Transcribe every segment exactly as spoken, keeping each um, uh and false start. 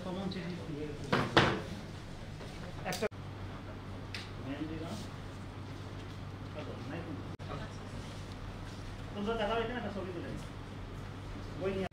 একটা তোমরা দেখাও এখানে একটা ছবি তুলে বই নিয়ে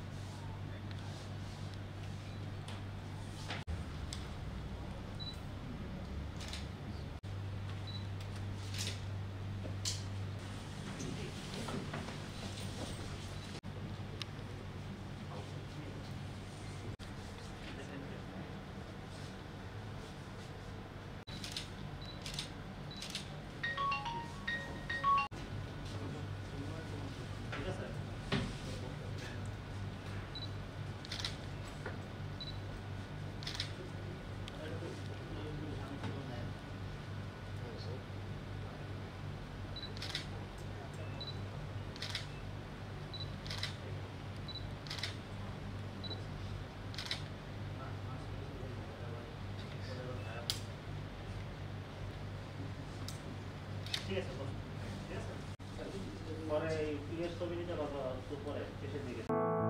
ঠিক আছে ঠিক আছে পরে পিএস ছবি নিতে পারবো পরে শেষের দিকে